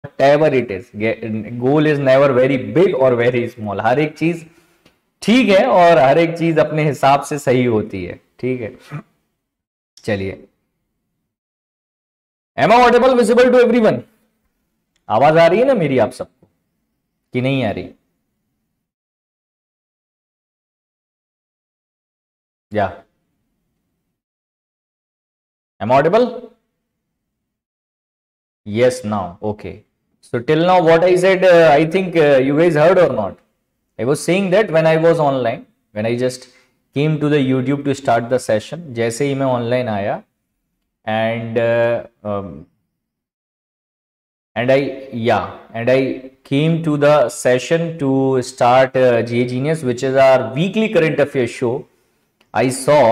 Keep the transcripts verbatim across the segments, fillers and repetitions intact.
whatever it is, goal is never very big or very small. हर एक चीज ठीक है और हर एक चीज अपने हिसाब से सही होती है, ठीक है. चलिए, am I audible, visible to everyone? आवाज आ रही है ना मेरी आप सबको कि नहीं आ रही? या am I audible? Yes, now okay. So till now what I said, uh, I think uh, you guys heard or not. I was saying that when I was online, when I just came to the YouTube to start the session, जैसे ही मैं online आया and uh, um, and I yeah and I came to the session to start uh, G A Genius, which is our weekly current affairs show. I saw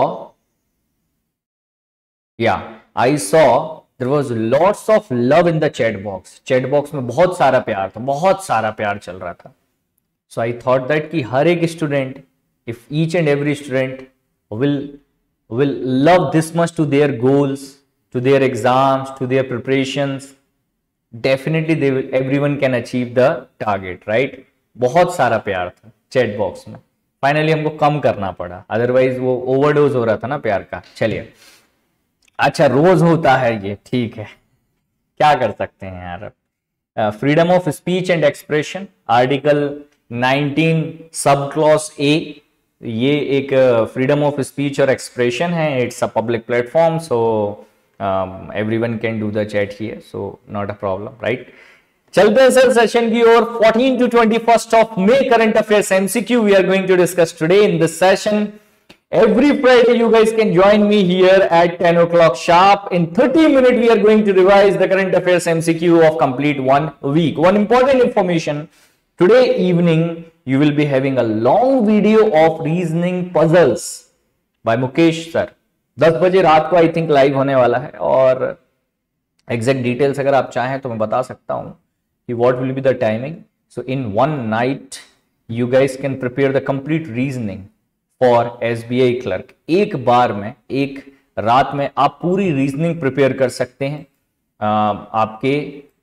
yeah I saw there was lots of love in the chat box. Chat box में बहुत सारा प्यार था, बहुत सारा प्यार चल रहा था. So I thought that कि हर एक student, if each and every student will will love this much to their goals, to their exams, to their preparations, definitely they will, everyone can achieve the target, right? बहुत सारा प्यार था chat box में. Finally हमको कम करना पड़ा, otherwise वो overdose हो रहा था ना प्यार का. चलिए, अच्छा रोज होता है ये, ठीक है, क्या कर सकते हैं यार. Freedom of speech and expression, article nineteen sub clause A, ये एक फ्रीडम ऑफ स्पीच और एक्सप्रेशन है. It's a public platform, so everyone can do the chat here, so not a problem, right. चलते हैं सर सेशन की ओर. Fourteen to twenty first of May current affairs MCQ we are going to discuss today in this session. Every Friday you guys can join me here at ten o'clock sharp. In thirty minutes we are going to revise the current affairs M C Q of complete one week. One important information, today evening you will be having a long video of reasoning puzzles by Mukesh sir. दस बजे रात को I think live होने वाला है, और exact details अगर आप चाहें तो मैं बता सकता हूं कि what will be the timing. So in one night you guys can prepare the complete reasoning for SBI clerk. एक बार में, एक रात में आप पूरी रीजनिंग प्रिपेयर कर सकते हैं आपके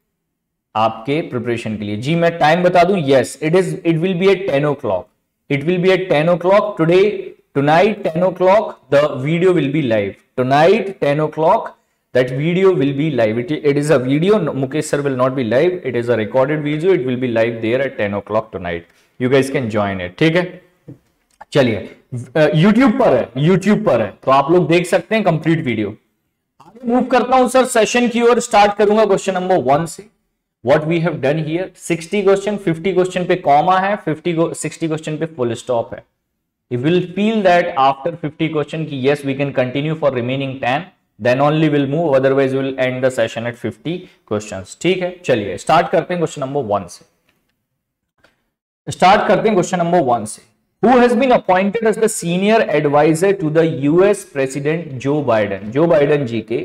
आपके प्रिपरेशन के लिए. जी मैं टाइम बता दूं, yes it is it will be at ten o'clock. It will be at ten o'clock today, tonight ten o'clock the video will be live. Tonight ten o'clock that video will be live. It, it is a video. Mukesh sir will not be live. It is a recorded video. It will be live there at ten o'clock tonight. You guys can join it. ठीक है. चलिए, YouTube पर है, YouTube पर है तो आप लोग देख सकते हैं कंप्लीट वीडियो. आगे मूव करता हूं सर सेशन की ओर. स्टार्ट करूंगा क्वेश्चन नंबर वन से. What we have done here, sixty question, fifty question पे कॉमा है, फिफ्टी सिक्सटी क्वेश्चन पे फुल स्टॉप है. You will feel that after fifty question की yes we can continue for remaining ten, then only will move, otherwise will end the session at fifty questions. ठीक है, चलिए start करते हैं question number one से. Start करते हैं question number one से. Who has been appointed as the senior advisor to the U S President Joe Biden? Joe Biden ji के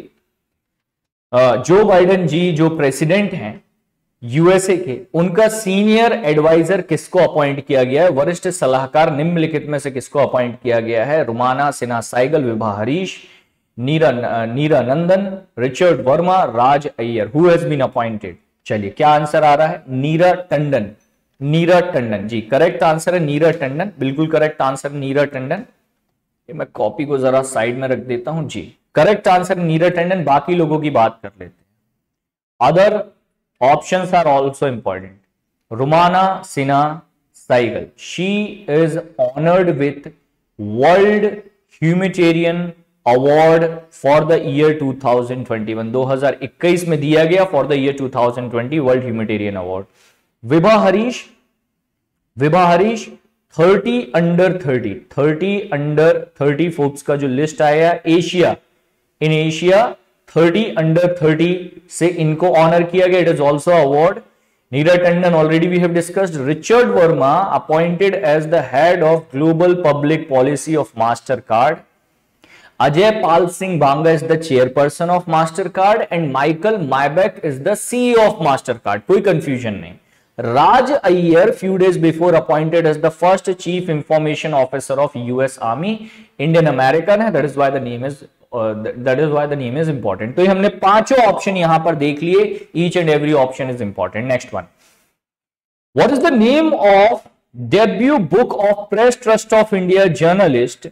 जो बाइडन जी जो प्रेसिडेंट हैं यूएसए के, उनका सीनियर एडवाइजर किसको अपॉइंट किया गया है? वरिष्ठ सलाहकार निम्नलिखित में से किसको अपॉइंट किया गया है? Rumana Sinha Sehgal, Vibha Harish, Neera Neera Nandan, Richard Verma, Raj Iyer. Who has been appointed? चलिए क्या आंसर आ रहा है? नीरा टंडन. नीरा टंडन जी करेक्ट आंसर है. नीरा टंडन बिल्कुल करेक्ट आंसर. नीरा टंडन, ये मैं कॉपी को जरा साइड में रख देता हूं जी. Correct answer Neera Tandon. बाकी लोगों की बात कर लेते हैं. Other options are also important. Rumana Sinha Sehgal, she is honoured with world humanitarian award for the year two thousand twenty one. दो हज़ार इक्कीस में दिया गया for the year two thousand twenty world humanitarian award. Vibha Harish, Vibha Harish thirty under thirty, thirty under thirty Forbes का जो list आया Asia, in Asia thirty under thirty से इनको ऑनर किया गया. It is also award. Neera Tandon already we have discussed. Richard Verma appointed as the head of global public policy of Mastercard. Ajay Pal Singh Banga is the chairperson of Mastercard and Michael Miebach is the CEO of Mastercard. कोई confusion नहीं. Raj Iyer few days before appointed as the first chief information officer of U S Army. Indian American है, that is why the name is that is why the name is important. तो हमने पांचों option यहां पर देख लिए, each and every option is important. Next one, what is the name of debut book of Press Trust of India journalist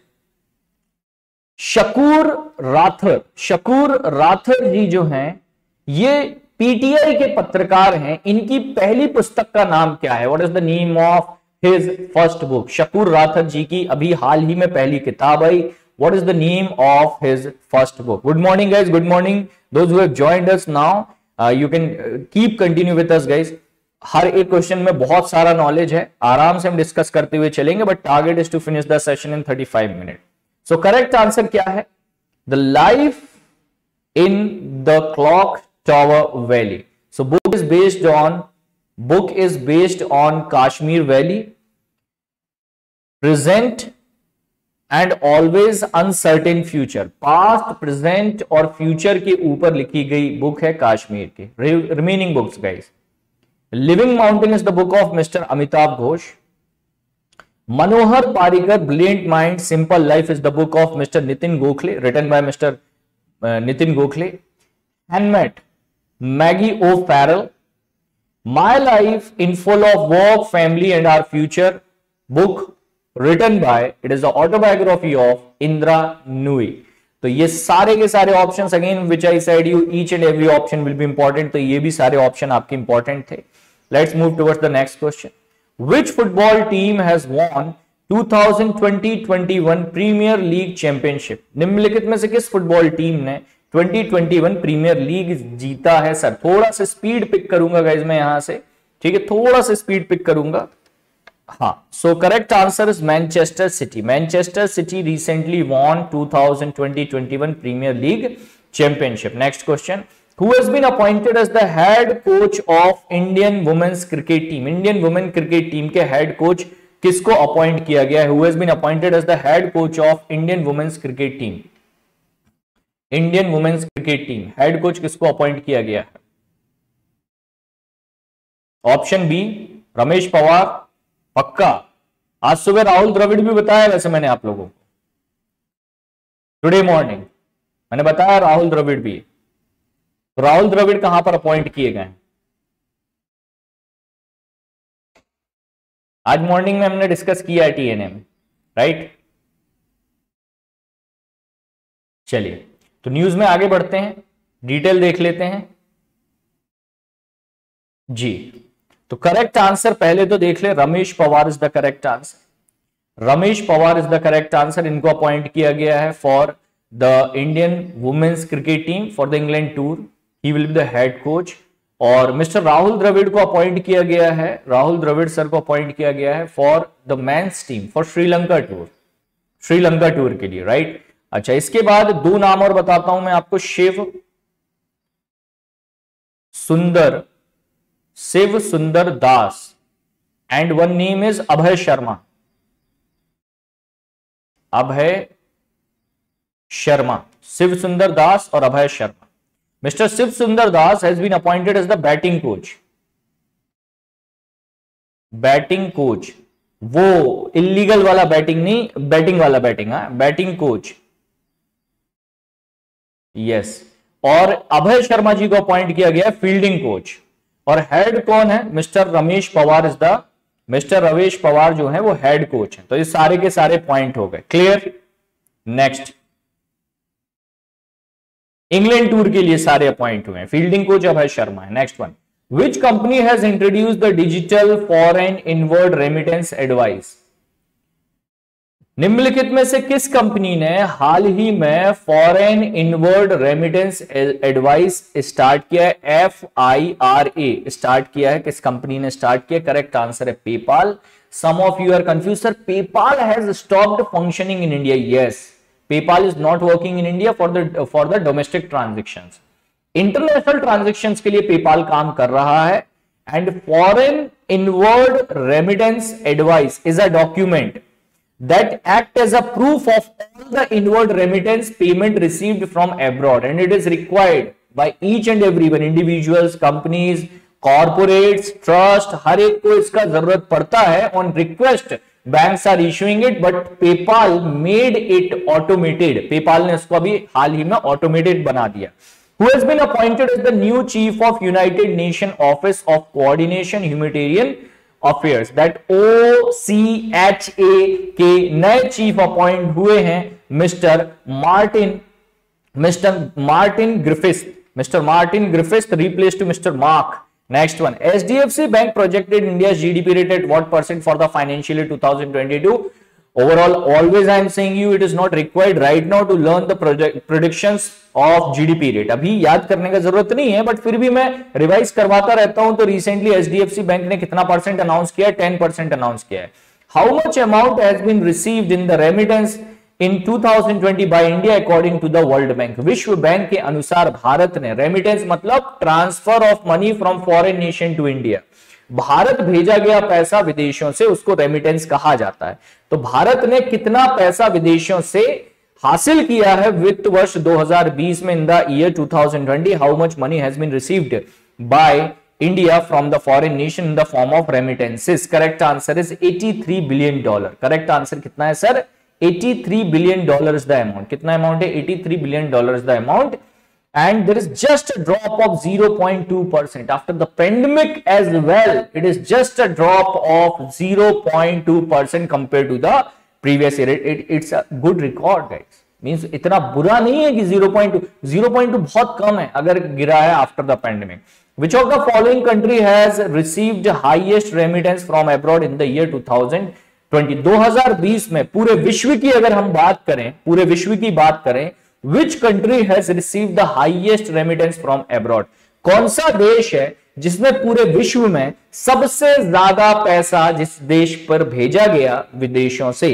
Shakoor Rather. Shakoor Rather ji जो हैं ये पीटीआई के पत्रकार हैं, इनकी पहली पुस्तक का नाम क्या है? What is the name of his first book? Shakoor Rather ji की अभी हाल ही में पहली किताब आई। What is the name of his first book? Good morning guys, good morning those who have joined us now, you can keep continue with us guys. हर एक क्वेश्चन में बहुत सारा नॉलेज है, आराम से हम डिस्कस करते हुए चलेंगे, but target is to finish the session in thirty five minute. So correct answer क्या है? The life in the clock tower valley. So book is based on book is based on Kashmir Valley, present and always uncertain future, past, present और future के ऊपर लिखी गई book है कश्मीर की। Remaining books guys, living mountain is the book of mister Amitav Ghosh. Manohar Parrikar brilliant mind simple life is the book of mister Nitin Gokhale, written by mister Nitin Gokhale. Hamnet Maggie O'Farrell. My life in full of work, family and our future book written by, it is the autobiography of Indra Nooyi। तो ये सारे के सारे options again which I said you each and every option will be important, तो ये भी सारे option आपके इंपॉर्टेंट थे। Let's move towards the next question. Which football team has won twenty twenty-one Premier League Championship? निम्नलिखित में से किस फुटबॉल टीम ने twenty twenty one premier league जीता है? सर थोड़ा सा स्पीड पिक करूंगा गाइज मैं यहां से, ठीक है, थोड़ा सा स्पीड पिक करूंगा। हाँ, so correct answer is Manchester City. Manchester City recently won twenty twenty one premier league championship. Next question, who has been appointed as the head coach of Indian women's cricket team? Indian women cricket team के head coach किसको appoint किया गया है? Who has been appointed as the head coach of Indian women's cricket team? Indian women's cricket team head coach किसको appoint किया गया है? Option B Ramesh Pawar, पक्का। आज सुबह राहुल द्रविड़ भी बताया, वैसे मैंने आप लोगों को टुडे मॉर्निंग मैंने बताया राहुल द्रविड़ भी। तो राहुल द्रविड़ कहां पर अपॉइंट किए गए? आज मॉर्निंग में हमने डिस्कस किया है टीएनएम, राइट। चलिए तो न्यूज में आगे बढ़ते हैं, डिटेल देख लेते हैं जी। तो करेक्ट आंसर पहले तो देख ले, Ramesh Powar is the correct answer. Ramesh Powar is the correct answer. इनको अपॉइंट किया गया है for the Indian women's cricket team for the England tour. He will be the head coach. और मिस्टर राहुल द्रविड़ को अपॉइंट किया गया है, राहुल द्रविड़ सर को अपॉइंट किया गया है for the men's team for Sri Lanka tour, Sri Lanka tour के लिए, राइट। अच्छा, इसके बाद दो नाम और बताता हूं मैं आपको, Shiv Sundar, Shiv Sundar Das and one name is Abhay Sharma. Abhay Sharma, Shiv Sundar Das और Abhay Sharma. Mister Shiv Sundar Das has been appointed as the batting coach. Batting coach, वो इलीगल वाला बैटिंग नहीं, बैटिंग वाला बैटिंग, हाँ, बैटिंग कोच, यस yes. और अभय शर्मा जी को अपॉइंट किया गया फील्डिंग कोच। और हेड कौन है? Mister Ramesh Powar is the, mister Ramesh Powar जो है वो हेड कोच है। तो ये सारे के सारे पॉइंट हो गए, क्लियर। नेक्स्ट, इंग्लैंड टूर के लिए सारे अपॉइंट हुए हैं, फील्डिंग कोच अभय शर्मा है। Next one, which company has introduce the digital foreign inward remittance advice? निम्नलिखित में से किस कंपनी ने हाल ही में foreign inward remittance advice start किया है? F I R A start किया है। किस कंपनी ने स्टार्ट किया? करेक्ट आंसर है PayPal. Some of you are confuse, sir PayPal has stopped functioning in India. Yes, PayPal is not working in India for the for the domestic transactions. International transactions के लिए PayPal काम कर रहा है। And foreign inward remittance advice is a document that act as a proof of all the inward remittance payment received from abroad, and it is required by each and everyone, individuals, companies, corporates, trust, हर एक को इसका जरूरत पड़ता है on request banks are issuing it, but PayPal made it automated. PayPal ने उसको अभी हाल ही में automated बना दिया. Who has been appointed as the new chief of United Nations Office of Coordination Humanitarian Affairs, that O C H A के नए चीफ अपॉइंट हुए हैं mister Martin mister Martin Griffith. Mister Martin Griffith replace to mister Mark. Next one, H D F C Bank projected India's G D P rate at what percent for the financial year twenty twenty-two? Overall, always I am saying you it is not required right now to learn the project predictions of G D P rate. अभी याद करने का जरूरत नहीं है, but फिर भी मैं रिवाइज करवाता रहता हूं. तो recently H D F C bank ने कितना परसेंट अनाउंस किया है? टेन परसेंट अनाउंस किया है. How much amount has been received in the remittance in twenty twenty by India according to the World Bank? विश्व बैंक के अनुसार भारत ने, रेमिटेंस मतलब transfer of money from foreign nation to India, Bharat भेजा गया पैसा विदेशों से, उसको रेमिटेंस कहा जाता है. तो भारत ने कितना पैसा विदेशों से हासिल किया है वित्त वर्ष दो हज़ार बीस में? In the year twenty twenty, how much money has been received by India from the foreign nation in the form of remittances? Correct answer is eighty-three billion dollar. Correct answer कितना है sir? eighty-three billion dollars the amount. कितना amount है? eighty-three billion dollars the amount. And there is just a drop of zero point two percent after the pandemic as well. It is just a drop of zero point two percent compared to the previous year. It, it, it's a good record, guys. Means इतना बुरा नहीं है कि zero point two. zero point two बहुत कम है अगर गिरा है after the pandemic. Which of the following country has received highest remittance from abroad in the year twenty twenty? दो हज़ार बीस में पूरे विश्व की अगर हम बात करें, पूरे विश्व की बात करें, which country has received the highest remittance from abroad? कौन सा देश है जिसमें पूरे विश्व में सबसे ज्यादा पैसा जिस देश पर भेजा गया विदेशों से?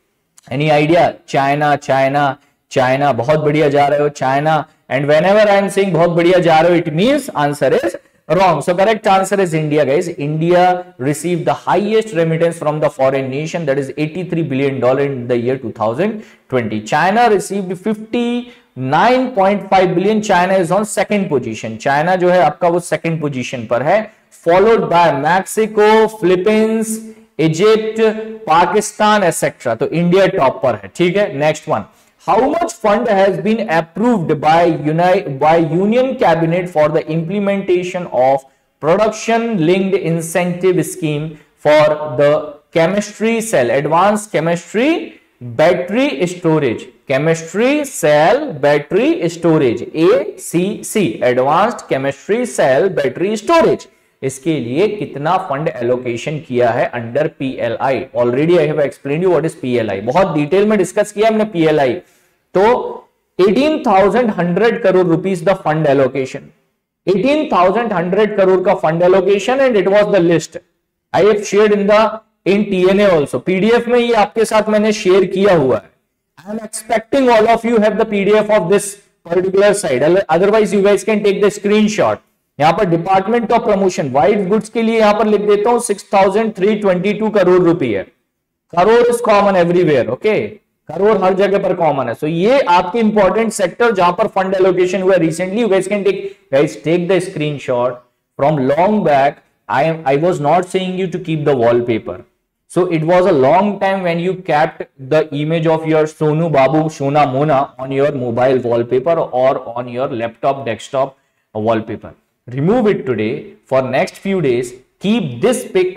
Any idea? China. China China बहुत बढ़िया जा रहे हो, China. And whenever I am saying बहुत बढ़िया जा रहे हो, it means answer is wrong. So correct answer is India, guys. India received the highest remittance from the foreign nation, that is eighty-three billion dollars in the year twenty twenty. China received fifty-nine point five billion. China is on second position. China जो है आपका वो second position पर है, followed by Mexico, Philippines, Egypt, Pakistan, et cetera. तो India top पर है. ठीक है. Next one. How much fund has been approved by Uni- by Union Cabinet for the implementation of production linked incentive scheme for the chemistry cell advanced chemistry battery storage? Chemistry cell battery storage, A C C, advanced chemistry cell battery storage. इसके लिए कितना fund allocation किया है under P L I? Already I have explained you what is P L I. बहुत detail में discuss किया हमने P L I. तो eighteen thousand one hundred crore rupees the fund allocation, eighteen thousand one hundred crore का fund allocation, and it was the list I have shared in the in T N A also. PDF में ये आपके साथ मैंने share किया हुआ है. I am expecting all of you have the PDF of this particular side, otherwise you guys can take the screenshot. यहां पर department of promotion white goods के लिए यहां पर लिख देता हूं six thousand three hundred twenty-two crore रुपए. Crore is common everywhere. Okay, crore हर जगह पर कॉमन है. सो so, ये आपके इंपॉर्टेंट सेक्टर जहां पर फंड एलोकेशन हुआ recently. You guys can take guys take the screenshot from long back. I am I was not saying you to keep the wallpaper. So it was a long time when you kept the image of your sonu babu sona mona on your mobile wallpaper और on your laptop desktop wallpaper. Remove it today. For next few days keep this pic,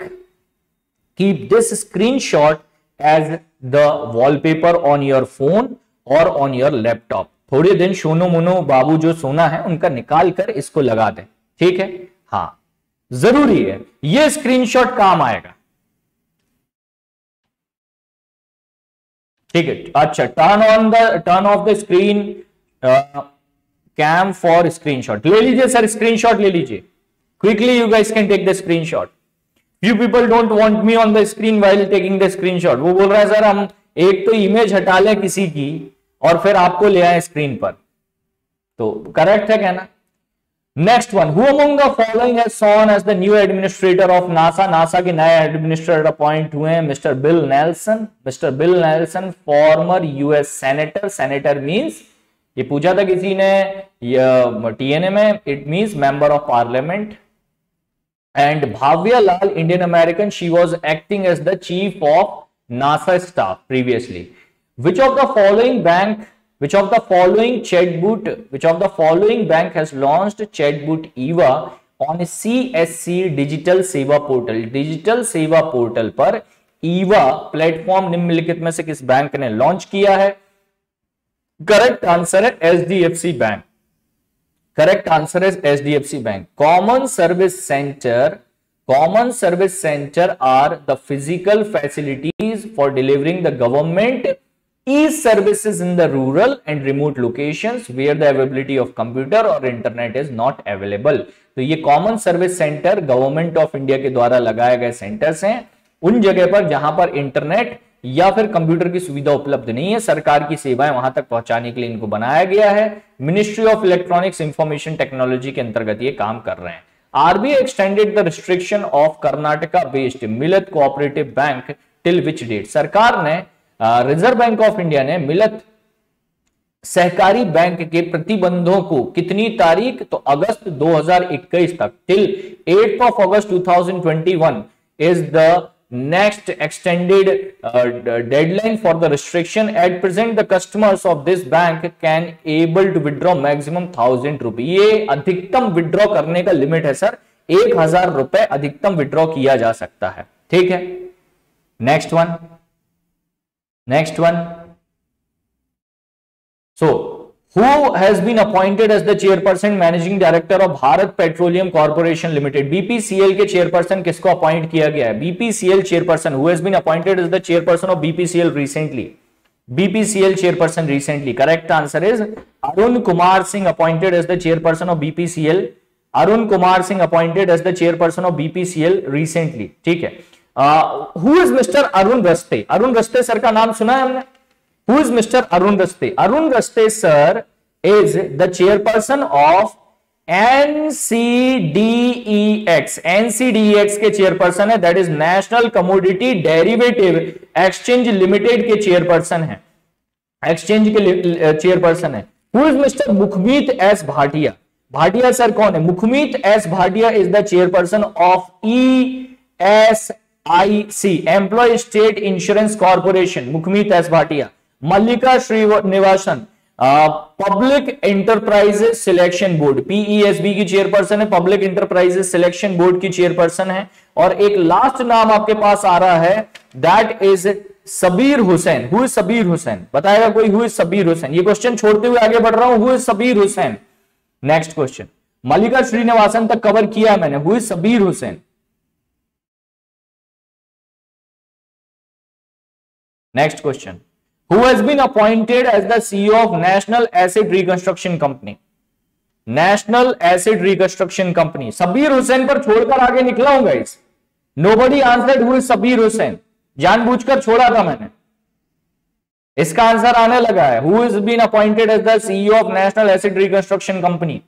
keep this screenshot as the wallpaper on your phone or on your laptop. थोड़े दिन सोनू मोनू बाबू जो सोना है उनका निकाल कर इसको लगा दें. ठीक है. हाँ, जरूरी है, ये स्क्रीनशॉट काम आएगा. ठीक है. अच्छा, turn on the turn off the screen cam for screenshot. ले लीजिए सर, स्क्रीनशॉट ले लीजिए. Quickly you guys can take the screenshot. Few people don't want me on the screen while taking the screenshot. वो बोल रहा है sir हम एक तो इमेज हटा लें किसी की और फिर आपको ले आए स्क्रीन पर. तो करेक्ट है कहना. Next one, who among the following has served as the new administrator of NASA? NASA के नए एडमिनिस्ट्रेटर अपॉइंट हुए हैं mister Bill Nelson. Mister Bill Nelson former US senator. Senator means, ये पूछा था किसी ने T N A में, it means member of parliament. And Bhavya Lal, Indian American, she was acting as the chief of NASA staff previously. Which of the following bank, which of the following chatbot, which of the following bank has launched chatbot EVA on C S C Digital Seva Portal? Digital Seva Portal पर EVA platform निम्नलिखित में से किस bank ने launch किया है? Correct answer है H D F C bank. Correct answer is H D F C bank. Common service centre, common service centre are the physical facilities for delivering the government e-services in the rural and remote locations where the availability of computer or internet is not available. तो ये common service centre government of India के द्वारा लगाए गए centres हैं उन जगह पर जहां पर इंटरनेट या फिर कंप्यूटर की सुविधा उपलब्ध नहीं है. सरकार की सेवाएं वहां तक पहुंचाने के लिए इनको बनाया गया है. Ministry of electronics information technology के अंतर्गत ये काम कर रहे हैं. RBI extended the restriction of Karnataka based Millat cooperative bank till which date? सरकार ने, रिजर्व बैंक ऑफ इंडिया ने मिलत सहकारी बैंक के प्रतिबंधों को कितनी तारीख? तो अगस्त दो हज़ार इक्कीस तक, till eight of August two thousand twenty one is the next extended uh, deadline for the restriction. At present the customers of this bank can able to withdraw maximum thousand रुपए. ये अधिकतम विड्रॉ करने का limit है sir, एक हजार रुपए अधिकतम विड्रॉ किया जा सकता है. ठीक है, next one, next one. So who has been appointed as the chairperson managing director of Bharat Petroleum Corporation Limited? B P C L के चेयरपर्सन किसको अपॉइंट किया गया है? B P C L chairperson, who has been appointed as the chairperson of B P C L recently? B P C L chairperson recently. Correct answer is Arun Kumar Singh appointed as the chairperson of B P C L. Arun Kumar Singh appointed as the chairperson of B P C L recently. ठीक है. uh, who is Mister Arun Raste? Arun Raste sir का नाम सुना है हमने? Who is Mister Arun Raste? Arun Raste sir is the chairperson of N C D E X. N C D E X के chairperson है, that is National Commodity Derivative Exchange Limited के chairperson है, exchange के chairperson है. Who is Mister Mukhmeet S Bhatia? Bhatia sir कौन है? Mukhmeet S Bhatia is the chairperson of E S I C, Employee State Insurance Corporation. Mukhmeet S Bhatia. Mallika Srinivasan public enterprises selection board, PESB की chairperson है, public enterprises selection board की chairperson है. और एक last नाम आपके पास आ रहा है, that is Sabir Hussain. Who is Sabir Hussain? बताएगा कोई? Who is Sabir Hussain? ये क्वेश्चन छोड़ते हुए आगे बढ़ रहा हूं. Who is Sabir Hussain? Next question. Mallika Srinivasan तक कवर किया मैंने. Who is Sabir Hussain? Next question. Who has been appointed as the C E O of National Asset Reconstruction Company? National Asset Reconstruction Company. Sabir Hussain पर छोड़कर आगे निकला हूं guys. Nobody answered who is Sabir Hussain. जानबूझकर छोड़ा था मैंने. इसका आंसर आने लगा है. Who has been appointed as the C E O of National Asset Reconstruction Company?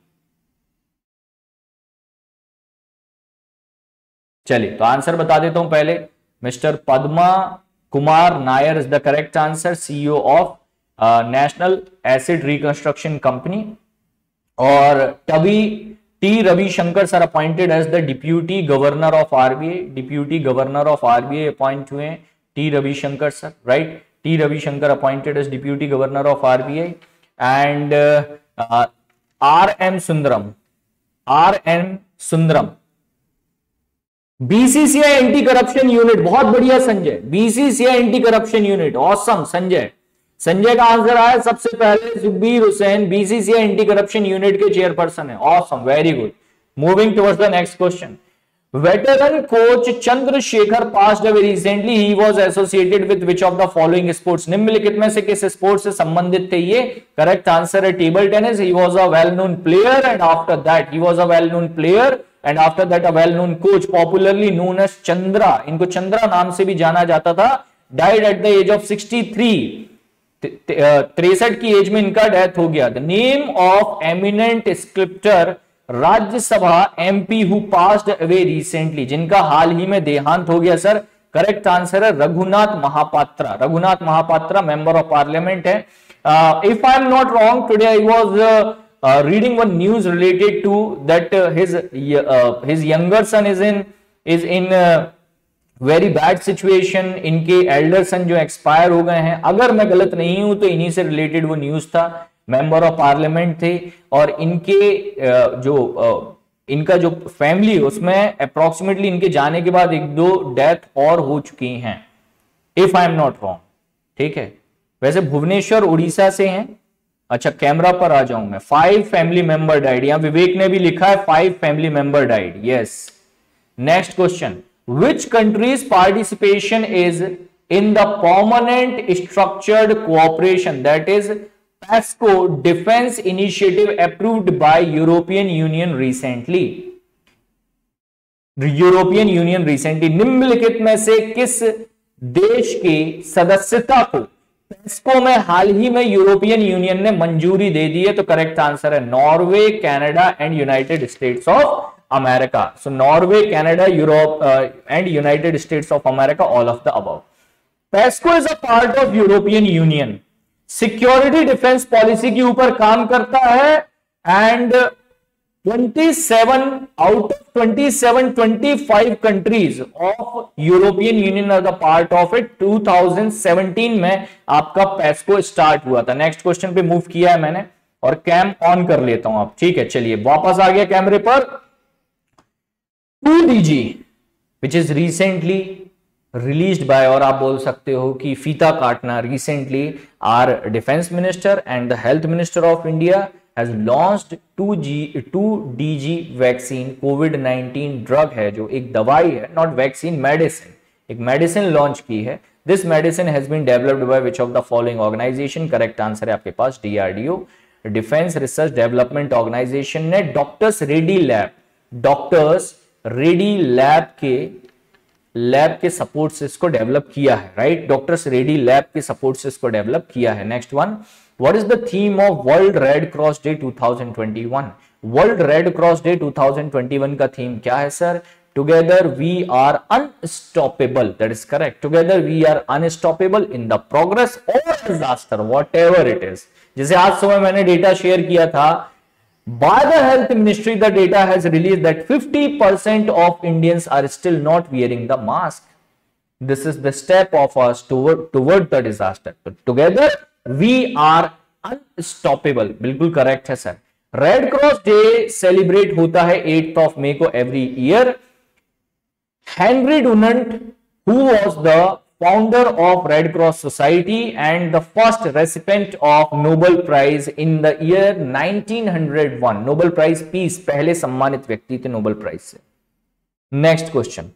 चलिए तो आंसर बता देता हूं पहले. Mister Padma Kumar Nair is the correct answer, CEO of national asset reconstruction company. और टवी T Ravishankar sir appointed as the deputy governor of RBI. Deputy governor of RBI appoint हुए T Ravishankar sir, right? T Ravishankar appointed as deputy governor of RBI. And R M Sundaram, R M Sundaram BCCI anti corruption unit. बहुत बढ़िया Sanjay. BCCI anti corruption unit, awesome Sanjay. Sanjay का answer आया सबसे पहले. Sukhbir Hussain BCCI anti corruption unit के chairperson है. Awesome, very good. Moving towards the next question. Veteran coach Chandrasekhar passed away recently. He was associated with which of the following sports? निम्नलिखित में से किस स्पोर्ट्स से संबंधित थे ये? करेक्ट आंसर है table tennis. He was a well known player and after that he was a well known player and after that a well known coach popularly known as Chandra. इनको चंद्रा नाम से भी जाना जाता था. died at the age of sixty-three. तिरसठ की as में इनका डेथ हो गया. The name of eminent sculptor Rajya Sabha MP who passed away recently, जिनका हाल ही में देहांत हो गया सर. करेक्ट आंसर है Raghunath Mohapatra. Raghunath Mohapatra member of parliament है. If I am not wrong, today I was Uh, reading one news related to that uh, his uh, his younger son is in is in uh, very bad situation, इनके elder son जो expire हो गए हैं, अगर मैं गलत नहीं हूं तो इन्हीं से रिलेटेड वो न्यूज था, मेंबर ऑफ पार्लियामेंट थे, और इनके जो इनका जो फैमिली उसमें अप्रोक्सीमेटली इनके जाने के बाद एक दो डेथ और हो चुकी हैं, if I am not wrong, ठीक है। वैसे भुवनेश्वर उड़ीसा से हैं। अच्छा, कैमरा पर आ जाऊं मैं। फाइव फैमिली मेंबर डाइड, यहां विवेक ने भी लिखा है five family member died, yes. Next question, which country's participation is in the permanent structured cooperation, that is PESCO defense initiative approved by European Union recently? European union recently निम्नलिखित में से किस देश की सदस्यता को पेस्को में हाल ही में यूरोपियन यूनियन ने मंजूरी दे दी है? तो करेक्ट आंसर है Norway, Canada and United States of America. So Norway, Canada, Europe uh, and United States of America, all of the above. PESCO is a part of European Union. Security defense policy के ऊपर काम करता है and twenty-seven out of twenty-seven, twenty-five countries of European Union are the part of it. twenty seventeen में आपका PESCO start हुआ था। Next question पे मूव किया है मैंने और कैम ऑन कर लेता हूं आप, ठीक है। चलिए वापस आ गया कैमरे पर। Two D G which is recently released by, और आप बोल सकते हो कि फीता काटना, recently are defence minister and the health minister of India has launched two D G vaccine. COVID nineteen drug है जो एक दवाई है, नॉट वैक्सीन, मेडिसिन, एक मेडिसिन लॉन्च की है। This medicine has been developed by which of the following organisation? Correct answer है आपके पास DRDO, defence research development organisation ने doctors Reddy lab, doctors Reddy lab के लैब के सपोर्ट से इसको डेवलप किया है, राइट। डॉक्टर्स रेडी लैब के सपोर्ट से इसको डेवलप किया है। Next one, what is the theme of world red cross day twenty twenty-one? World red cross day twenty twenty-one का थीम क्या है sir? Together we are unstoppable, that is correct. Together we are unstoppable in the progress और disaster whatever it is. जैसे आज सुबह मैंने data share किया था, by the health ministry the data has released that fifty percent of Indians are still not wearing the mask. This is the step of us toward toward the disaster. So together we are unstoppable. बिल्कुल correct है sir. Red cross day celebrate होता है eighth of May को every year. Henry Dunant, who was the founder of Red Cross Society and the first recipient of Nobel Prize in the year nineteen oh one, Nobel Prize Peace, पहले सम्मानित व्यक्ति थे Nobel prize से। Next question,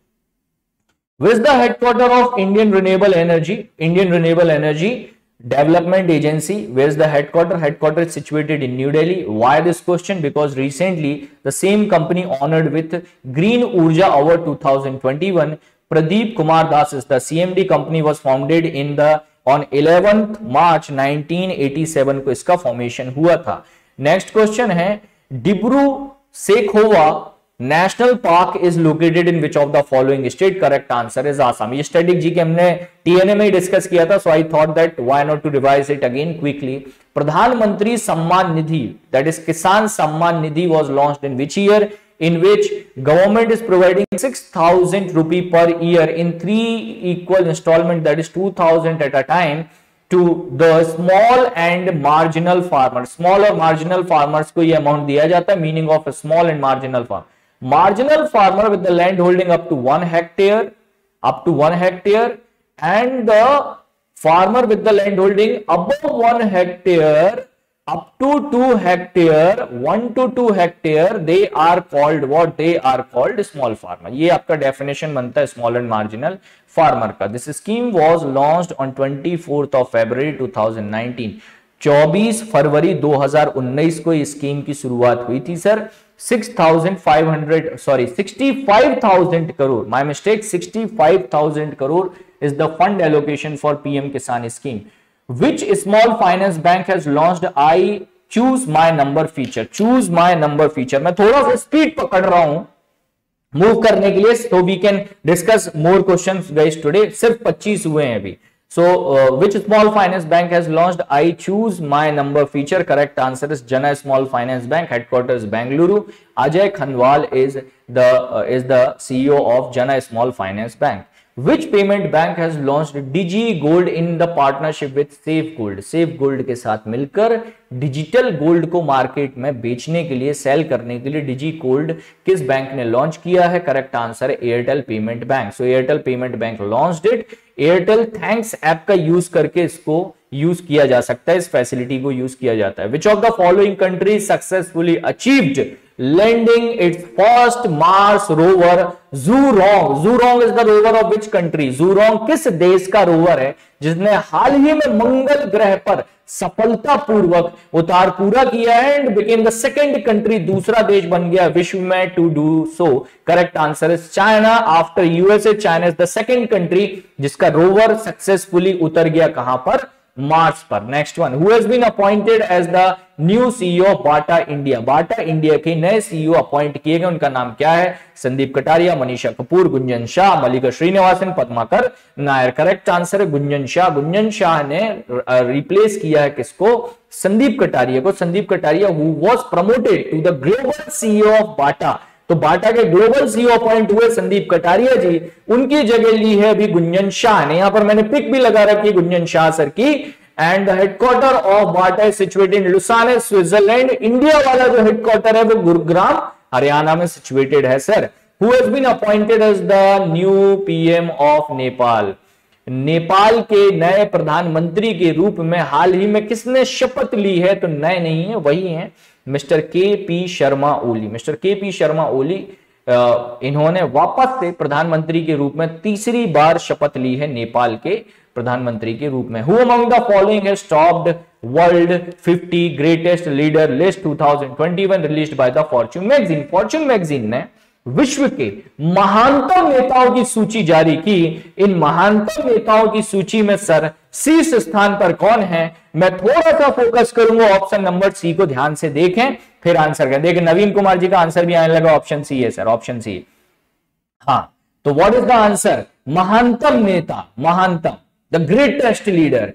Which is the headquarter of Indian Renewable Energy? Indian Renewable Energy Development Agency. Where is the headquarter? Headquarter is situated in New Delhi. Why this question? Because recently the same company honored with Green Urja Award twenty twenty-one. Pradeep Kumar Das is the C M D. Company was founded in the on eleventh March nineteen eighty-seven को इसका formation हुआ था। Next question है, Dibru Saikhowa national park is located in which of the following state? Correct answer is Assam. ये static जी के हमने TNA में ही discuss किया था, so I thought that why not to revise it again quickly. Pradhanmantri Samman Nidhi, that is Kisan Samman Nidhi, was launched in which year? In which government is providing six thousand rupee per year in three equal installment, that is two thousand at a time, to the small and marginal farmers. Small और marginal farmers को ये amount दिया जाता है। Meaning of a small and marginal farmer. Marginal farmer with the land holding up to one hectare, up to one hectare, and the farmer with the land holding above one hectare up to two hectare, one to two hectare, they are called what? They are called small farmer. ये आपका definition बनता है small and marginal farmer का। This scheme was launched on twenty-fourth of February twenty nineteen. चौबीस फरवरी दो हज़ार उन्नीस को इस स्कीम की शुरुआत हुई थी सर। six thousand five hundred, sorry, sixty-five thousand crore, my mistake, sixty-five thousand crore is the fund allocation for P M Kisan scheme. Which small finance bank has launched I choose my number feature? Choose my number feature. मैं थोड़ा सा speed पकड़ रहा हूं move करने के लिए, so we can discuss more questions guys today. सिर्फ पच्चीस हुए हैं अभी। So uh, which small finance bank has launched I choose my number feature? Correct answer is Jana Small Finance Bank. Headquarters Bengaluru. Ajay Khanwal is the uh, is the C E O of Jana Small Finance Bank. Which payment bank has launched Digi Gold in the partnership with Safe Gold? Safe Gold के साथ मिलकर digital gold को market में बेचने के लिए, cell करने के लिए डिजी गोल्ड किस बैंक ने लॉन्च किया है? करेक्ट आंसर है Airtel payment bank. So Airtel payment bank launched it. Airtel thanks app का यूज करके इसको यूज किया जा सकता है, इस फैसिलिटी को यूज किया जाता है। Which of the following country successfully achieved landing its first Mars rover Zhurong? Zhurong is the rover of which country? Zhurong किस देश का रोवर है जिसने हाल ही में मंगल ग्रह पर सफलतापूर्वक उतार पूरा किया है and became the second country, दूसरा देश बन गया विश्व में to do so? Correct answer is China. After USA, China is the second country जिसका रोवर सक्सेसफुली उतर गया कहां पर? मार्स पर। Next one, who has been appointed as the new CEO of Bata India? Bata India के नए CEO appoint किए गए, उनका नाम क्या है? संदीप कटारिया, मनीषा कपूर, गुंजन शाह, मल्लिका श्रीनिवासन, पद्माकर नायर। करेक्ट आंसर है गुंजन शाह। गुंजन शाह ने रिप्लेस किया है किसको? संदीप कटारिया को। Sandeep Kataria who was promoted to the global CEO of Bata. तो बाटा के ग्लोबल सीईओ अपॉइंट हुए संदीप कटारिया जी, उनकी जगह ली है अभी गुंजन शाह ने। यहां पर मैंने पिक भी लगा रखी है गुंजन शाह सर की। And the headquarter of Bata is situated in Lausanne, Switzerland. India वाला जो हेडक्वार्टर है वो गुरुग्राम हरियाणा में सिचुएटेड है sir. Who has been appointed as the new PM of Nepal? Nepal के नए प्रधानमंत्री के रूप में हाल ही में किसने शपथ ली है? तो नए नहीं है, वही है mister K P Sharma Oli. Mister K P Sharma Oli इन्होंने वापस से प्रधानमंत्री के रूप में तीसरी बार शपथ ली है नेपाल के प्रधानमंत्री के रूप में। Who among the following has topped world fifty greatest leader list two thousand twenty one released by the Fortune magazine? Fortune magazine ने विश्व के महानतम नेताओं की सूची जारी की। इन महानतम नेताओं की सूची में सर शीर्ष स्थान पर कौन है? मैं थोड़ा सा फोकस करूंगा ऑप्शन नंबर सी को, ध्यान से देखें फिर आंसर करें। देखिए नवीन कुमार जी का आंसर भी आने लगा, ऑप्शन सी है सर, ऑप्शन सी। हाँ, तो व्हाट इज द आंसर? महानतम नेता, महानतम, the greatest leader.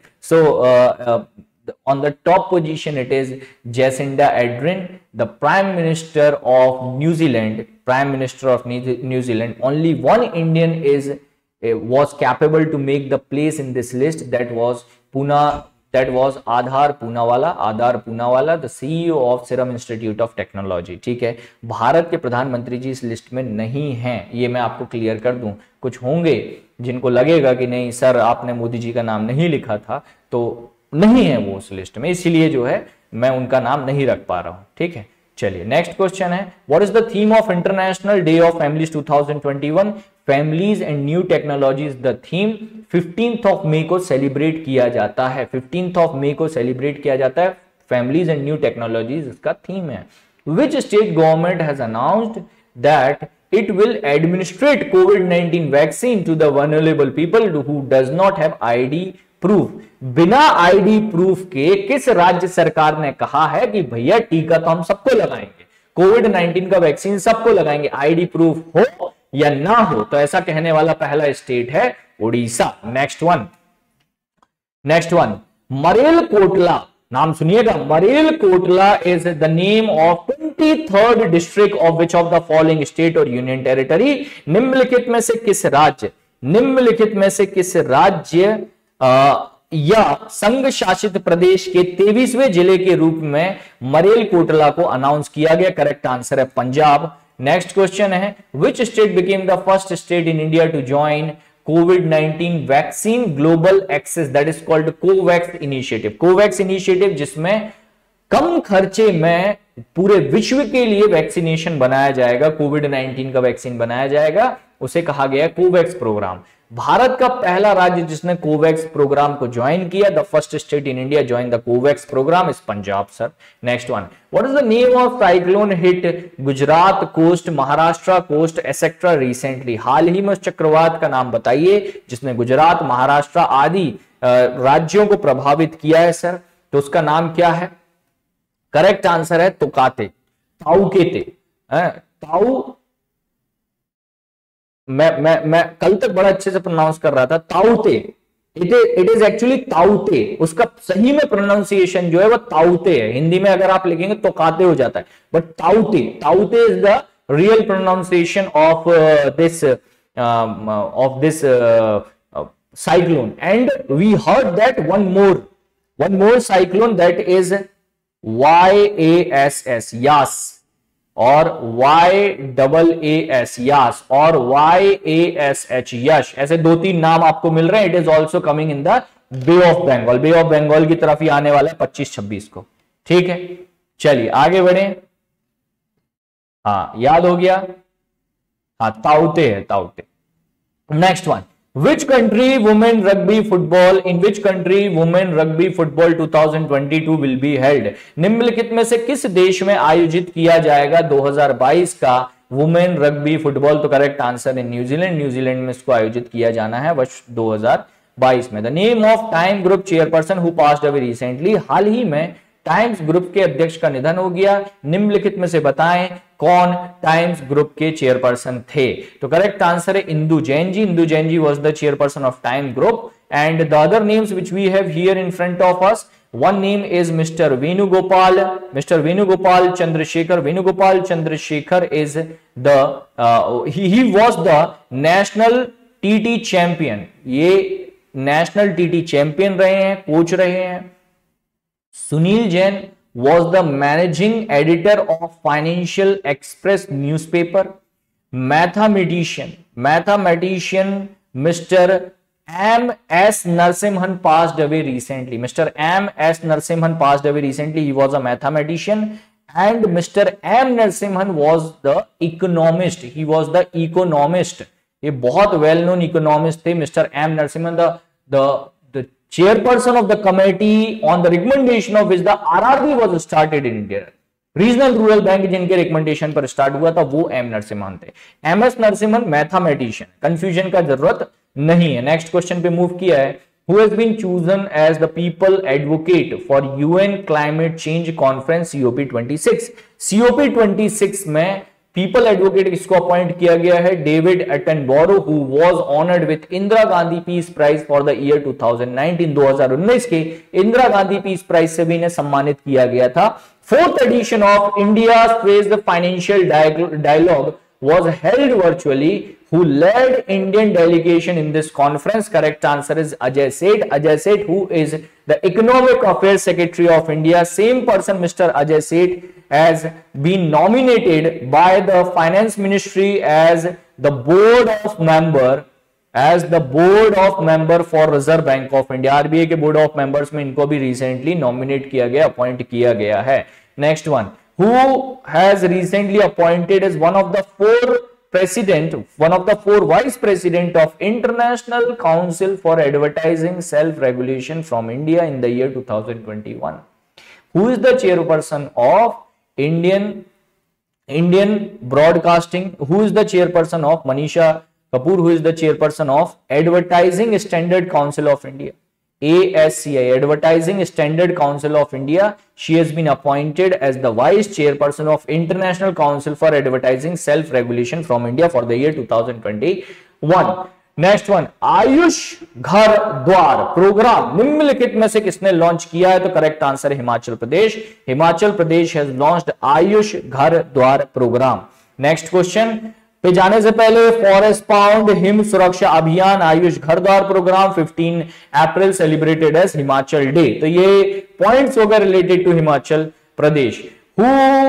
So on the top position it is Jacinda Ardern, the Prime Minister of New Zealand. Prime Minister of New Zealand. Only one Indian is uh, was capable to make the place in this list. That was Pune. That was Aadhar Poonawala. Aadhar Poonawala, the C E O of Serum Institute of Technology. ठीक है, भारत के प्रधानमंत्री जी इस list में नहीं हैं, ये मैं आपको क्लियर कर दूं। कुछ होंगे जिनको लगेगा कि नहीं सर आपने मोदी जी का नाम नहीं लिखा था, तो नहीं है वो उस लिस्ट में, इसीलिए जो है मैं उनका नाम नहीं रख पा रहा हूं। ठीक है, चलिए नेक्स्ट क्वेश्चन है, what is the theme of international day of families two thousand twenty one? Families and new technologies the theme. Fifteenth of May को सेलिब्रेट किया जाता है। फिफ्टींथ ऑफ मई को सेलिब्रेट किया जाता है, फैमिलीज एंड न्यू टेक्नोलॉजीज इसका theme है। Which state government has announced that it will administrate COVID nineteen vaccine to the vulnerable people who does not have I D proof? बिना ID proof के किस राज्य सरकार ने कहा है कि भैया टीका तो हम सबको लगाएंगे, कोविड नाइनटीन का वैक्सीन सबको लगाएंगे, आईडी प्रूफ हो या ना हो? तो ऐसा कहने वाला पहला स्टेट है Orissa. Next one, next one, Malerkotla, नाम सुनिएगा, Malerkotla is the name of twenty third district of which of the following state और यूनियन टेरिटरी? निम्नलिखित में से किस राज्य, निम्नलिखित में से किस राज्य आ, या संघ शासित प्रदेश के तेईसवें जिले के रूप में मरेल कोटला को अनाउंस किया गया? करेक्ट आंसर है पंजाब। नेक्स्ट क्वेश्चन है, which state became the first state in India to join COVID nineteen vaccine global access, that is called COVAX initiative? COVAX initiative जिसमें कम खर्चे में पूरे विश्व के लिए वैक्सीनेशन बनाया जाएगा, कोविड नाइनटीन का वैक्सीन बनाया जाएगा, उसे कहा गया कोवैक्स प्रोग्राम। भारत का पहला राज्य जिसने कोवैक्स प्रोग्राम को ज्वाइन किया, the first state in India join the COVAX program is Punjab sir. Next one, what is the name of cyclone hit Gujarat coast, Maharashtra coast etcetera recently? हाल ही में उस चक्रवात का नाम बताइए जिसने गुजरात, महाराष्ट्र आदि राज्यों को प्रभावित किया है सर, तो उसका नाम क्या है? करेक्ट आंसर है तुकाते, ताउकेते, ताऊ। मैं मैं मैं कल तक बड़ा अच्छे से प्रोनाउंस कर रहा था, ताउते। It is it is actually ताउते, उसका सही में प्रोनाउंसिएशन जो है वो ताउते है। हिंदी में अगर आप लिखेंगे तो काते हो जाता है, but ताउते, ताउते is the real pronunciation of this of this uh, uh, cyclone, and we heard that one more one more cyclone, that is Y A S S, Yas, और Y double A S, Yaas, और Y A S H, यश। ऐसे दो तीन नाम आपको मिल रहे हैं। It is also coming in the bay of Bengal, bay of Bengal की तरफ ही आने वाला है पच्चीस छब्बीस को। ठीक है, चलिए आगे बढ़े। हाँ, याद हो गया, हाँ ताउते है, ताउते। Next one, Which country women rugby football in which country women rugby football twenty twenty-two will be held? निम्नलिखित में से किस देश में आयोजित किया जाएगा दो हज़ार बाईस का वुमेन रग्बी फुटबॉल? तो करेक्ट आंसर है न्यूजीलैंड। न्यूजीलैंड में इसको आयोजित किया जाना है वर्ष दो हज़ार बाईस में। The name of time group chairperson who passed away recently, हाल ही में टाइम्स ग्रुप के अध्यक्ष का निधन हो गया। निम्नलिखित में से बताएं कौन टाइम्स ग्रुप के चेयरपर्सन थे? तो करेक्ट आंसर है Indu Jain ji. Indu Jain ji was the chairperson of time group. And the other names which we have here in front of us, one name is Mister Venugopal. Mister Venugopal Chandrasekhar. Venugopal Chandrasekhar is the uh, he, he was the national T T champion. ये national T T champion रहे हैं, coach रहे हैं। Sunil Jain was the managing editor of Financial Express newspaper. Mathematician, mathematician Mister M S Narasimhan passed away recently. Mister M S Narasimhan passed away recently. He was a mathematician, and Mister M Narasimhan was the economist. He was the economist. ये बहुत well known economist थे Mister M Narasimhan, the the the chairperson of the committee on the recommendation of which the R R B was started in India. Regional rural bank जिनके recommendation पर start हुआ था वो M Narasimhan थे। M S Narasimhan mathematician, confusion का जरूरत नहीं है। नेक्स्ट क्वेश्चन पे मूव किया है। Who has been chosen as the people advocate for U N Climate Change Conference C O P twenty-six? C O P twenty-six में पीपल एडवोकेट किसको appoint किया गया है? David Attenborough, who was honoured with Indira Gandhi peace prize for the year two thousand nineteen. दो हज़ार उन्नीस के Indira Gandhi peace prize से भी इन्हें सम्मानित किया गया था। Fourth edition of India face the financial dialogue was held virtually. Who led Indian delegation in this conference? Correct answer is Ajay Seth. Ajay Seth, who is the Economic Affairs Secretary of India. Same person, Mister Ajay Seth, has been nominated by the Finance Ministry as the board of member as the board of member for Reserve Bank of India. R B I के board of members में इनको भी recently nominate किया गया, appoint किया गया है। Next one. Who has recently appointed as one of the four president, one of the four vice president of International Council for Advertising Self-Regulation from India in the year two thousand twenty-one? Who is the chairperson of Indian Indian Broadcasting? Who is the chairperson of Manisha Kapoor? Who is the chairperson of Advertising Standard Council of India? A S C I, Advertising Standard Council of India. She has been appointed as the vice chairperson of International Council for Advertising Self-Regulation from India for the year two thousand twenty-one. Next one, Ayush Ghar Dwar programme निम्नलिखित में से किसने launch किया है? तो correct answer है Himachal Pradesh. Himachal Pradesh has launched Ayush Ghar Dwar programme. Next question पे जाने से पहले, फॉरेस्ट पाउंड हिम सुरक्षा अभियान आयुष घर द्वार प्रोग्राम पंद्रह April celebrated as Himachal day. तो ये पॉइंट्स हो गए related to Himachal Pradesh. Who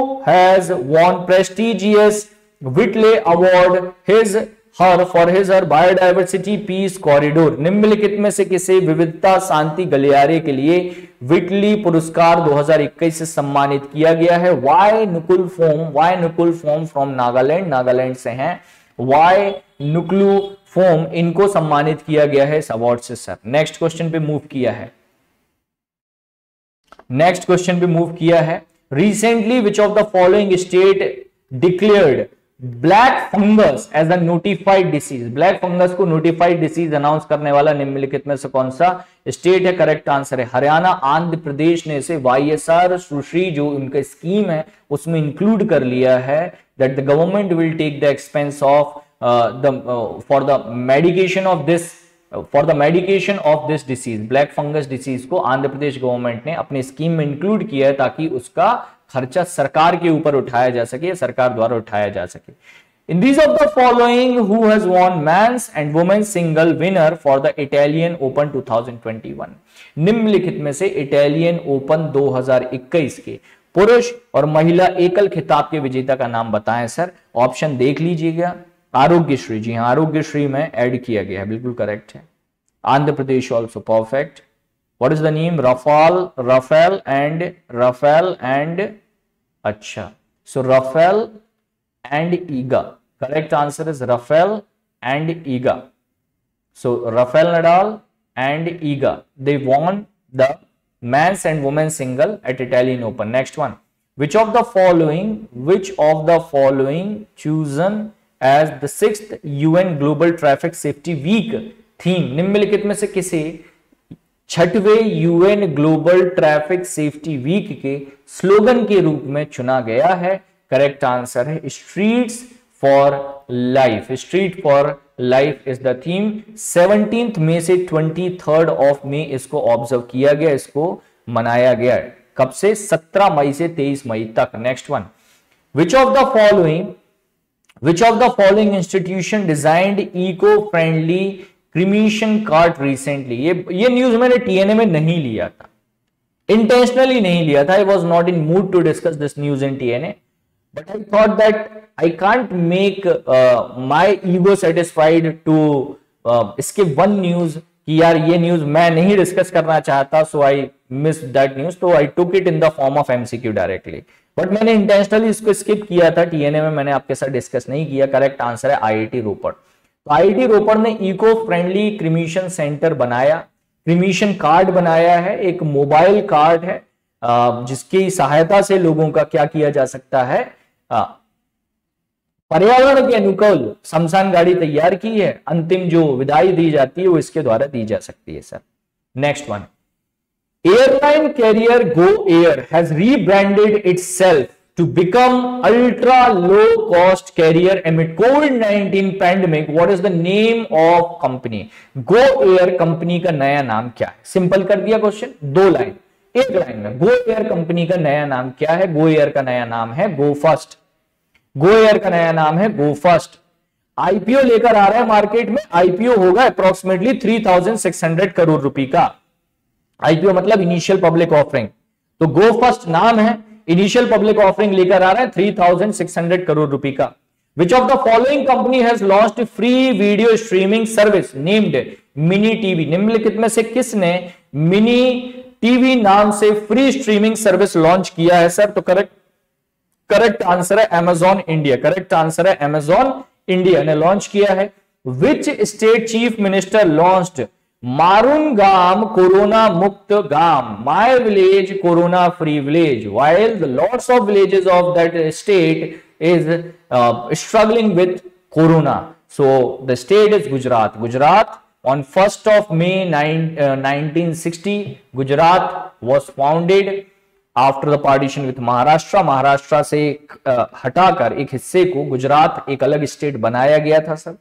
has won prestigious Whitley award his her for his her biodiversity peace corridor? निम्नलिखित में से किसे विविधता शांति गलियारे के लिए विटली पुरस्कार दो हज़ार इक्कीस से सम्मानित किया गया है? Y Nuklu Phom, Y Nuklu Phom from Nagaland, Nagaland से हैं वाई नुकुलू फोम, इनको सम्मानित किया गया है इस अवार्ड से। सर नेक्स्ट क्वेश्चन पे मूव किया है नेक्स्ट क्वेश्चन पे मूव किया है recently which of the following state declared black fungus as a notified disease? Black fungus को नोटिफाइड डिसीज अनाउंस करने वाला निम्नलिखित में से कौन सा स्टेट है? करेक्ट आंसर है हरियाणा। आंध्र प्रदेश ने इसे वाई एस आर सुश्री जो उनका स्कीम है उसमें इंक्लूड कर लिया है, that the government will take the expense of the for the medication of this for the medication of this disease. Black fungus disease को आंध्र प्रदेश गवर्नमेंट ने अपनी स्कीम में इंक्लूड किया है ताकि उसका खर्चा सरकार के ऊपर उठाया जा सके, सरकार द्वारा उठाया जा सके। In these of the following, who has won men's and women's single winner for the Italian Open twenty twenty-one? निम्नलिखित में से इटालियन ओपन दो हज़ार इक्कीस के पुरुष और महिला एकल खिताब के विजेता का नाम बताएं सर। ऑप्शन देख लीजिएगा। आरोग्यश्री, जी हाँ, आरोग्यश्री में ऐड किया गया है, बिल्कुल करेक्ट है। Andhra Pradesh also perfect. What is the name? Rafael, Rafael and Rafael and अच्छा, so Rafael and Iga. Correct answer is Rafael and Iga. So Rafael Nadal and Iga, they won the men's and women's single at Italian Open. Next one. Which of the following, which of the following chosen as the sixth U N Global Traffic Safety Week theme? निम्नलिखित में से किसे छठवें UN global traffic safety week के slogan के रूप में चुना गया है? करेक्ट आंसर है streets for life. Street for life is the theme. Seventeenth May से ट्वेंटी थर्ड ऑफ मई इसको ऑब्जर्व किया गया, इसको मनाया गया। कब से? सत्रह मई से तेईस मई तक। Next one. Which of the following which of the following institution designed eco friendly cremation cart recently? ये ये न्यूज मैंने टीएनए में नहीं लिया था, इंटेंशनली नहीं लिया था। I was not in mood to discuss this news in TNA, but I thought that I can't make uh, my ego satisfied to uh, skip one news कि यार ये न्यूज मैं नहीं डिस्कस करना चाहता, so I missed that news, so I took it in the form of MCQ directly. But मैंने intentionally इसको skip किया था, टीएनए में मैंने आपके साथ डिस्कस नहीं किया। करेक्ट आंसर है आईआईटी रोपड़। तो आईआईटी रोपड़ ने इको फ्रेंडली क्रीमेशन सेंटर बनाया, क्रीमेशन कार्ड बनाया है, एक मोबाइल कार्ड है जिसकी सहायता से लोगों का क्या किया जा सकता है, पर्यावरण के अनुकूल शमशान गाड़ी तैयार की है। अंतिम जो विदाई दी जाती है वो इसके द्वारा दी जा सकती है sir. Next one. Airline carrier Go Air has rebranded itself to become ultra low cost carrier amid COVID nineteen pandemic. What is the name of company? Go Air company का नया नाम क्या है? सिंपल कर दिया क्वेश्चन, दो line, एक line में। गो एयर कंपनी का नया नाम क्या है? गो एयर का नया नाम है गो फर्स्ट। गो एयर का नया नाम है गो फर्स्ट। आईपीओ लेकर आ रहा है मार्केट में। आईपीओ होगा approximately three thousand six hundred crore रुपए का। आईपीओ मतलब इनिशियल पब्लिक ऑफरिंग। तो गो फर्स्ट नाम है, इनिशियल पब्लिक ऑफरिंग लेकर आ रहा है three thousand six hundred crore रुपए का। Which of the following company has launched free video streaming service named mini TV? निम्नलिखित में से किसने मिनी टीवी नाम से फ्री स्ट्रीमिंग सर्विस लॉन्च किया है सर? तो करेक्ट करेक्ट आंसर है अमेजॉन इंडिया। करेक्ट आंसर है अमेजॉन इंडिया ने लॉन्च किया है। Which state chief minister launched Maru Gaon corona Mukt Gaon, my village corona free village, while the lots of villages of that state is uh, struggling with corona. So the state is Gujarat. Gujarat on first of May nineteen sixty, Gujarat was founded after the partition with Maharashtra. Maharashtra से uh, हटाकर एक हिस्से को गुजरात एक अलग state बनाया गया था सर।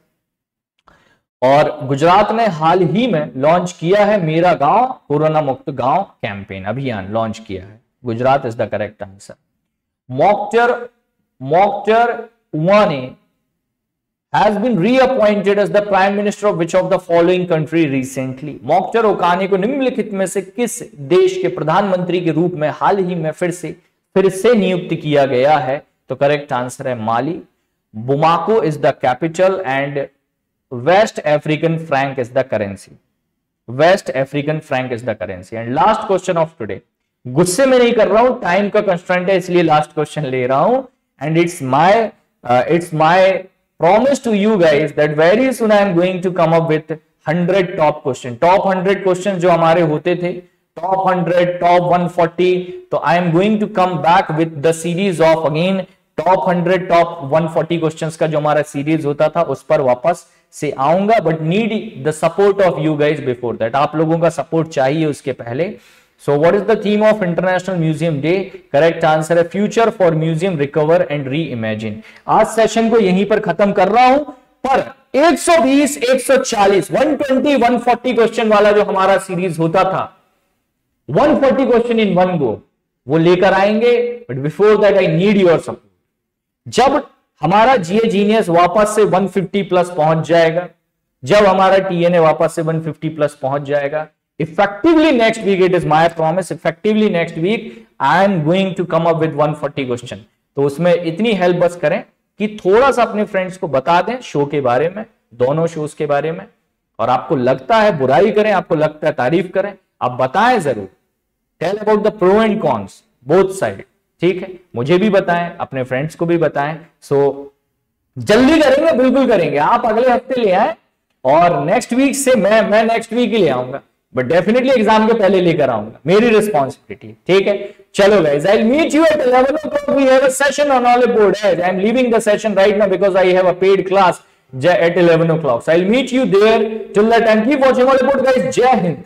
और गुजरात ने हाल ही में लॉन्च किया है मेरा गांव कोरोना मुक्त गांव कैंपेन अभियान लॉन्च किया है। Gujarat is the correct answer. Moctar Moctar Ouane has been reappointed as the prime minister of which of the following country recently? Moctar Ouane को निम्नलिखित में से किस देश के प्रधानमंत्री के रूप में हाल ही में फिर से फिर से नियुक्त किया गया है? तो करेक्ट आंसर है Mali. Bamako is the capital and West African franc is the currency. West African franc is the currency. And last question of today, गुस्से में नहीं कर रहा हूं, टाइम का कंस्ट्रेंट है इसलिए लास्ट क्वेश्चन ले रहा हूं। And it's my it's my promise to you guys that very soon I am going to come up with one hundred top question, top one hundred questions जो हमारे होते थे, top one hundred, top one forty, तो I am going to come back with the series of again top one hundred, top one forty questions का जो हमारा series होता था उस पर वापस से आऊंगा, but need the support of you guys before that. आप लोगों का सपोर्ट चाहिए उसके पहले। So what is the theme of International Museum Day? Correct answer है Future for Museum Recover and Reimagine. आज सेशन को यहीं पर खत्म कर रहा हूं, पर एक सौ बीस, एक सौ चालीस, एक सौ बीस, एक सौ चालीस क्वेश्चन वाला जो हमारा सीरीज होता था, एक सौ चालीस क्वेश्चन इन वन गो, वो लेकर आएंगे। But before that I need your support. जब हमारा जीए जीनियस वापस से वन फिफ्टी प्लस पहुंच जाएगा। जब हमारा टीएनए वापस से वन फिफ्टी प्लस पहुंच जाएगा, effectively next week, it is my promise, effectively next week I am going to come up with one forty question. तो उसमें इतनी हेल्प बस करें कि थोड़ा सा अपने फ्रेंड्स को बता दें शो के बारे में, दोनों शोज के बारे में, और आपको लगता है बुराई करें, आपको लगता है तारीफ करें, आप बताएं जरूर। Tell about the pro and cons both side, ठीक है? मुझे भी बताएं, अपने फ्रेंड्स को भी बताएं। सो so, जल्दी करेंगे, बिल्कुल करेंगे। आप अगले हफ्ते ले आए और नेक्स्ट वीक से मैं मैं नेक्स्ट वीक ही ले आऊंगा, बट डेफिनेटली एग्जाम के पहले लेकर आऊंगा, मेरी रिस्पॉन्सिबिलिटी, ठीक है? चलो guys, I will meet you at eleven o'clock. We have a session on Olipod. I am leaving the session right now because I have a paid class at eleven o'clock. So I'll meet you there. Till that time, keep watching Olipod, guys. Jai Hind.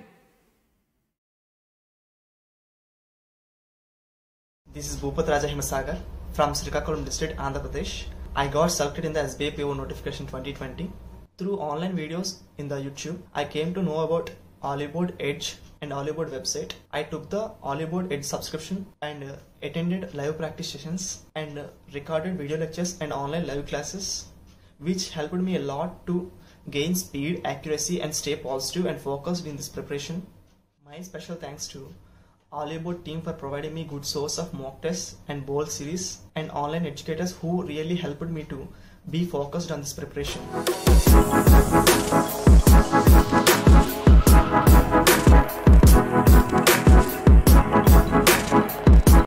This is Bhupat Raja Himasagar from Srikakulam district, Andhra Pradesh. I got selected in the S B I P O notification twenty twenty. Through online videos in the YouTube, I came to know about Olipod Edge and Olipod website. I took the Olipod Edge subscription and uh, attended live practice sessions and uh, recorded video lectures and online live classes, which helped me a lot to gain speed, accuracy and stay positive and focused in this preparation. My special thanks to Olipod team for providing me good source of mock tests and bowl series, and online educators who really helped me to be focused on this preparation.